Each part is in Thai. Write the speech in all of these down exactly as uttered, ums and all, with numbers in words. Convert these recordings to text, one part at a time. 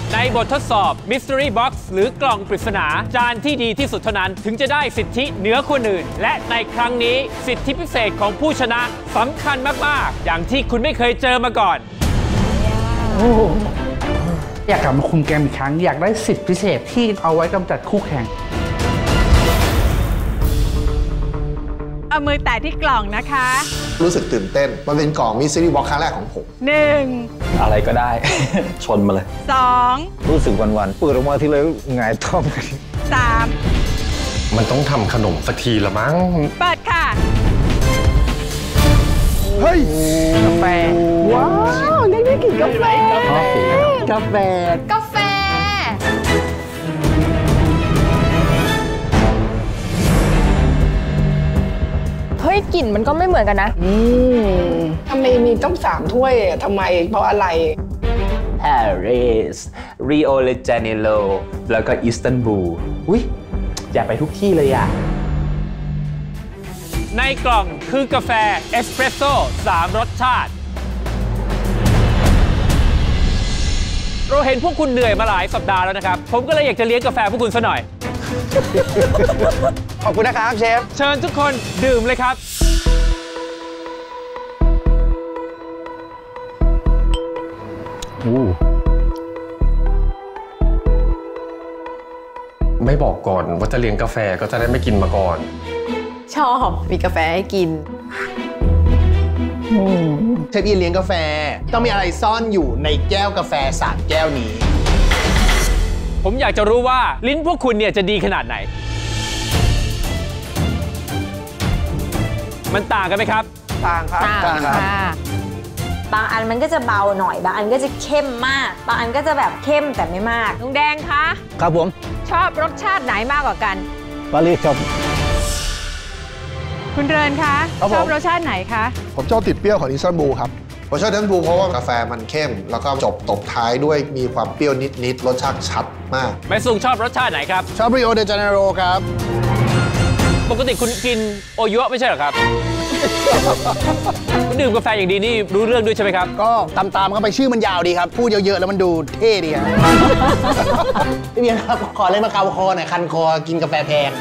ในบททดสอบ Mystery Box หรือกล่องปริศนาจานที่ดีที่สุดเท่านั้นถึงจะได้สิทธิเหนือคนอื่นและในครั้งนี้สิทธิพิเศษของผู้ชนะสำคัญมากๆอย่างที่คุณไม่เคยเจอมาก่อนอยากกลับมาคุมเกมอีกครั้งอยากได้สิทธิพิเศษที่เอาไว้กำจัดคู่แข่งเอามือแตะที่กล่องนะคะรู้สึกตื่นเต้นมันเป็นกล่องมิสซิลี่บ็อกครั้งแรกของผมหนึ่งอะไรก็ได้ ชนมาเลยสองรู้สึกวันๆเปิดออกมาทีเลยหงายท้องสามมันต้องทำขนมสักทีละมั้งเปิดค่ะเฮ้ยกาแฟว้าวนี่ได้กลิ่นกาแฟกาแฟกาแฟเฮ้ยกลิ่นมันก็ไม่เหมือนกันนะอืมทำไมมีต้องสามถ้วยทำไมเพราะอะไรปารีสริโอเดจาเนโรแล้วก็อิสตันบูลอุ๊ยอยากไปทุกที่เลยอ่ะในกล่องคือกาแฟเอสเปรสโซ่สามรสชาติเราเห็นพวกคุณเหนื่อยมาหลายสัปดาห์แล้วนะครับผมก็เลยอยากจะเลี้ยงกาแฟพวกคุณซะหน่อยขอบคุณนะครับเชฟเชิญทุกคนดื่มเลยครับไม่บอกก่อนว่าจะเลี้ยงกาแฟก็จะได้ไม่กินมาก่อนชอบมีกาแฟให้กินเชฟอีเลี้ยงกาแฟต้องมีอะไรซ่อนอยู่ในแก้วกาแฟสามแก้วนี้ผมอยากจะรู้ว่าลิ้นพวกคุณเนี่ยจะดีขนาดไหนมันต่างกันไหมครับต่างครับต่างค่ะบางอันมันก็จะเบาหน่อยบางอันก็จะเข้มมากบางอันก็จะแบบเข้มแต่ไม่มากลุงแดงคะครับผมชอบรสชาติไหนมากกว่ากันปารีสครับคุณเรินคะชอบรสชาติไหนคะผมชอบติดเปรี้ยวของอิสตันบูลครับผมชอบอิสตันบูลเพราะว่ากาแฟมันเข้มแล้วก็จบตบท้ายด้วยมีความเปรี้ยวนิดๆรสชาติชัดมากไม่สุงชอบรสชาติไหนครับชอบริโอเดจาเนโรครับปกติคุณกินโอยุไม่ใช่เหรอครับ คุณดื่มกาแฟอย่างดีนี่รู้เรื่องด้วยใช่ไหมครับก็ตามๆเข้าไปชื่อมันยาวดีครับพูดเยอะๆแล้วมันดูเท่ดีครับพี่เบียร์ครับขอเลยมาเกาคอหน่อยคันคอกินกาแฟแพง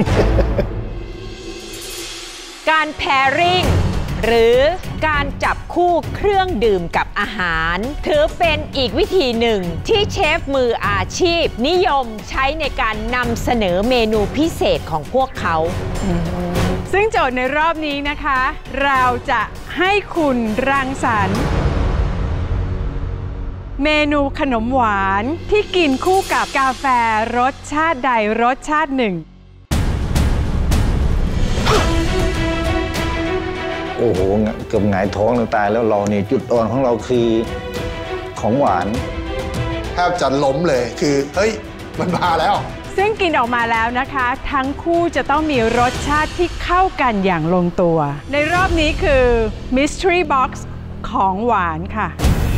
การแพริ่งหรือการจับคู่เครื่องดื่มกับอาหารถือเป็นอีกวิธีหนึ่งที่เชฟมืออาชีพนิยมใช้ในการนำเสนอเมนูพิเศษของพวกเขาซึ่งโจทย์ในรอบนี้นะคะเราจะให้คุณรังสรรค์เมนูขนมหวานที่กินคู่กับกาแฟรสชาติใดรสชาติหนึ่งโอ้โหเกือบหงายท้องเลยตายแล้วเราเนี่ยจุดอ่อนของเราคือของหวานแทบจะล้มเลยคือเฮ้ยมันมาแล้วซึ่งกินออกมาแล้วนะคะทั้งคู่จะต้องมีรสชาติที่เข้ากันอย่างลงตัวในรอบนี้คือ Mystery Box ของหวานค่ะ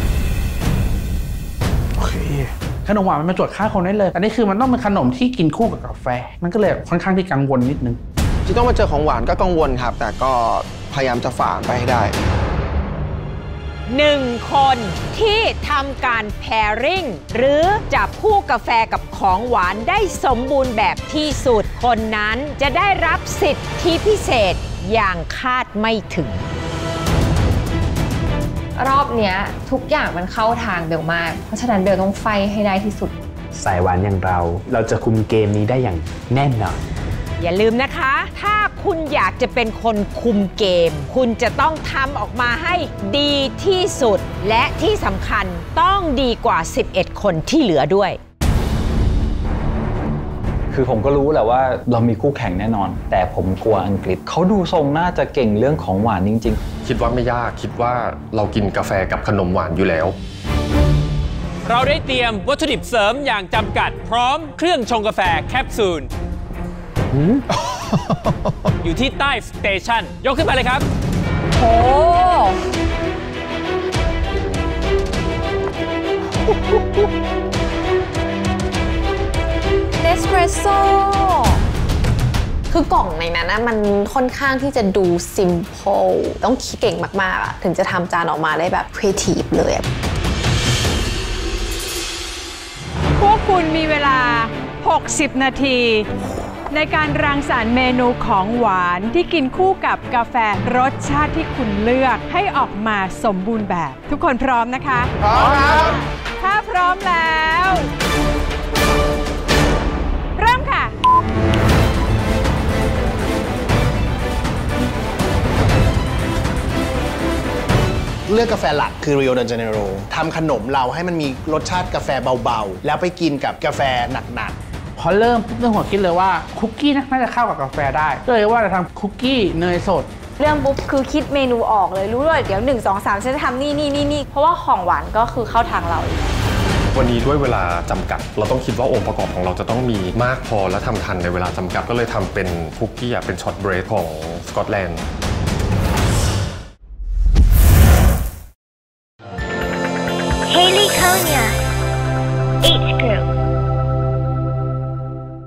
โอเคขนมหวานมันมาจวดค่าคนได้เลยอันนี้คือมันต้องเป็นขนมที่กินคู่กับกาแฟมันก็เลยค่อนข้างที่กังวลนิดนึงที่ต้องมาเจอของหวานก็กังวลครับแต่ก็พยายามจะฝ่าไปให้ได้หนึ่งคนที่ทำการแพริ่งหรือจับคู่กาแฟกับของหวานได้สมบูรณ์แบบที่สุดคนนั้นจะได้รับสิทธิพิเศษอย่างคาดไม่ถึงรอบเนี้ยทุกอย่างมันเข้าทางเบลมากเพราะฉะนั้นเบลต้องไฟให้ได้ที่สุดสายหวานอย่างเราเราจะคุมเกมนี้ได้อย่างแน่นอนอย่าลืมนะคะถ้าคุณอยากจะเป็นคนคุมเกมคุณจะต้องทำออกมาให้ดีที่สุดและที่สำคัญต้องดีกว่าสิบเอ็ดคนที่เหลือด้วยคือผมก็รู้แหละว่าเรามีคู่แข่งแน่นอนแต่ผมกลัวอังกฤษเขาดูทรงน่าจะเก่งเรื่องของหวานจริงๆคิดว่าไม่ยากคิดว่าเรากินกาแฟกับขนมหวานอยู่แล้วเราได้เตรียมวัตถุดิบเสริมอย่างจำกัดพร้อมเครื่องชงกาแฟแคปซูลอยู่ที่ใต้สเตชันยกขึ้นมาเลยครับโอ้เนสเปรสโซ่คือกล่องในนั้นนะมันค่อนข้างที่จะดูซิมเพิลต้องคิดเก่งมากๆถึงจะทำจานออกมาได้แบบครีเอทีฟเลยคุณมีเวลา หกสิบ นาที ในการรังสรรค์เมนูของหวานที่กินคู่กับกาแฟรสชาติที่คุณเลือกให้ออกมาสมบูรณ์แบบ ทุกคนพร้อมนะคะพร้อมครับถ้าพร้อมแล้ว เริ่มค่ะเลือกกาแฟหลักคือ Rio de Janeiro ทำขนมเราให้มันมีรสชาติกาแฟเบาๆ แล้วไปกินกับกาแฟหนักๆพอเริ่มเรื่องหัวคิดเลยว่าคุกกี้น่าจะเข้ากับกาแฟได้ก็เลยว่าจะทำคุกกี้เนยสดเรื่องปุ๊บคือคิดเมนูออกเลยรู้เลยเดี๋ยวหนึ่ง สอง สามฉันจะทำนี่นี่นี่นี่เพราะว่าของหวานก็คือเข้าทางเราวันนี้ด้วยเวลาจำกัด เราต้องคิดว่าองค์ประกอบของเราจะต้องมีมากพอและทำทันในเวลาจำกัดก็เลยทำเป็นคุกกี้เป็นช็อตเบรดของสกอตแลนด์ Haley Konya, H Group.